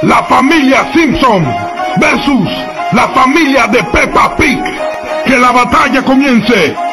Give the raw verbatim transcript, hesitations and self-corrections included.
la familia Simpson versus la familia de Peppa Pig. Que la batalla comience.